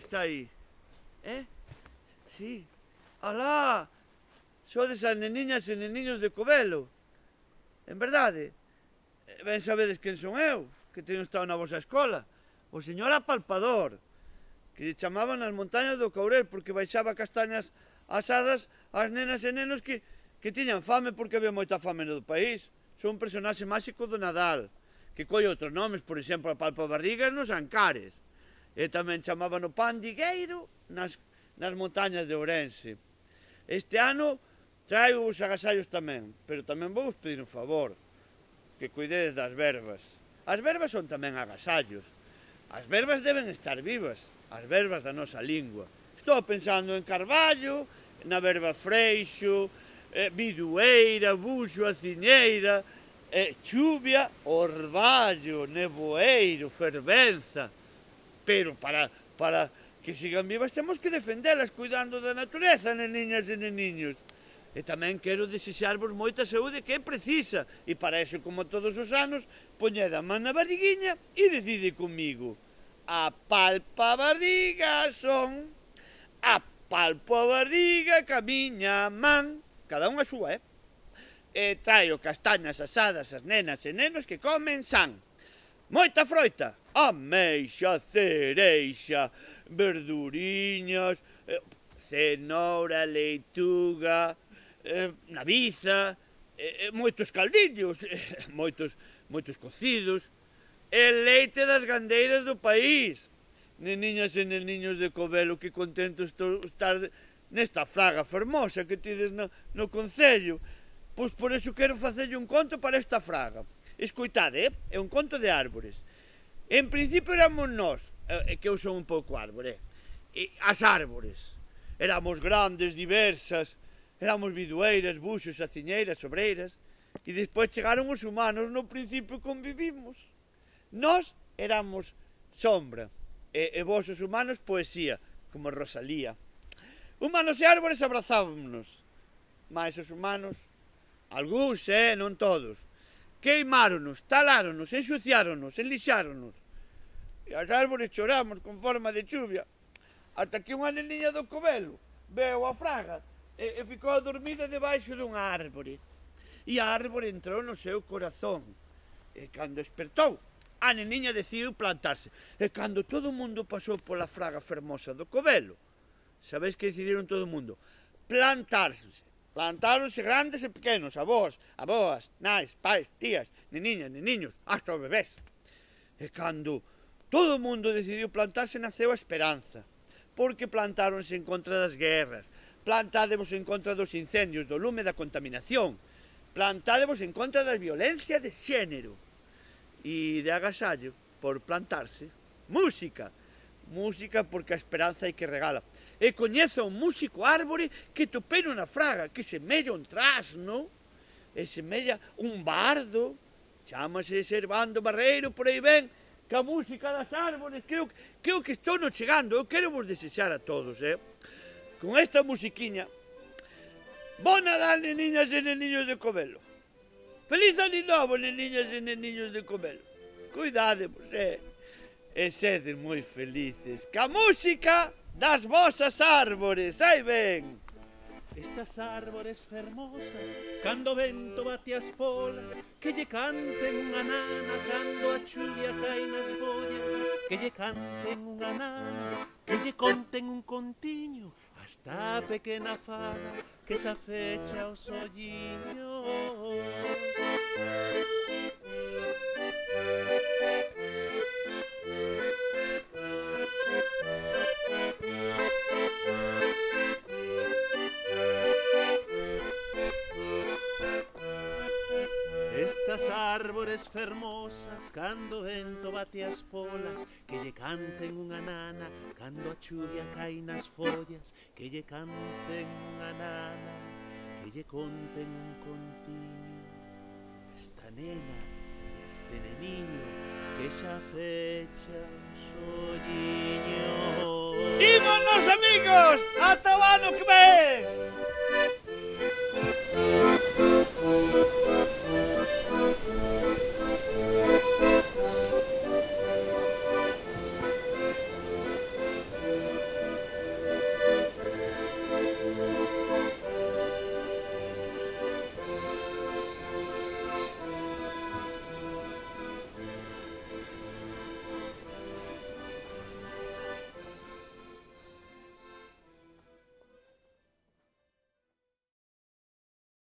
está aí? Sí. Alá! Sodes as neniñas e neniños de Covelo. En verdade? Ben sabedes quen son eu, que teño estado na vosa escola. O señor Apalpador, que lle chamaban as montañas do Caurel porque baixaba castañas asadas ás nenas e nenos que tiñan fame porque había moita fame no país. Son un personaxe máxico do Nadal, que colle outros nomes, por exemplo, a Palpabarrigas nos Ancares. E tamén chamaban o Pandigueiro nas montañas de Ourense. Este ano traigo os agasallos tamén, pero tamén vou vos pedir un favor, que cuidedes das verbas. As verbas son tamén agasallos. As verbas deben estar vivas, as verbas da nosa lingua. Estou pensando en Carballo, na verba freixo, bidueira, buxo, aciñeira, chuvia, orballo, nevoeiro, fervenza. Pero para que sigan vivas temos que defendelas cuidando da natureza, neniñas e neniños. E tamén quero desexarvos moita saúde que é precisa. E para eso, como todos os anos, poñed a man na barriguinha e decide comigo. Apalpa a barriga son, apalpo a barriga ca miña man. Cada unha a súa, E traio castañas asadas as nenas e nenos que comen san. Moita froita, ameixa, cereixa, verduriñas, cenoura, leituga, naviza, moitos caldillos, moitos cocidos, e leite das gandeiras do país. Neniñas e neniños de Covelo, que contento estou estar nesta fraga fermosa que tides no concello. Pois por iso quero facerlle un conto para esta fraga. Escoitade, é un conto de árbores. En principio éramos nós, que eu son un pouco árbore, as árbores. Éramos grandes, diversas, éramos bidueiras, buxos, aciñeiras, sobreiras, e despois chegaron os humanos, no principio convivimos. Nós éramos sombra, e vos os humanos poesía, como Rosalía. Humanos e árbores abrazámonos, mas os humanos, algúns, non todos, queimáronos, taláronos, ensuciáronos, enlixáronos. E as árbores choramos con forma de chuvia, ata que unha neniña do Covelo veu a fraga e ficou dormida debaixo dunha árbore. E a árbore entrou no seu corazón. E cando despertou, a neniña decidiu plantarse. E cando todo o mundo pasou pola fraga fermosa do Covelo, sabeis que decidiron todo o mundo? Plantarse. Plantáronse grandes e pequenos, avós, aboas, nais, pais, tías, neniñas, neniños, hasta os bebés. E cando todo o mundo decidiu plantarse, naceu a esperanza, porque plantáronse en contra das guerras, plantádemos en contra dos incendios, do lume, da contaminación, plantádemos en contra da violencia de xénero, e de agasallo, por plantarse, música, música porque a esperanza hai que regala. E coñezo un músico árbore que topei na fraga, que semella un trasno, e semella un bardo, chámase Servando Barreiro, por aí ven, que a música das árbores, creo que estou no chegando, eu quero vos desexar a todos, con esta musiquiña. Bo Nadal, neniñas e neniños de Covelo. Feliz ano novo, neniñas e neniños de Covelo. Cuidádevos, e sedes moi felices, ca música das vosas árbores, aí ven! Estas árbores fermosas, cando o vento bate as polas, que lle canten unha nana cando a chuvia cai nas follas, que lle canten unha nana, que lle conten un contiño, hasta a pequena fada que se afecha os olliños. Estas árbores fermosas, cando o vento bate as polas, que lle canten unha nana, cando a chuvia cai nas follas, que lle canten unha nana, que lle conten un contiño. Esta nena e este neniño que xa fecha os olliños. Ímonos, amigos, ata o ano que ven!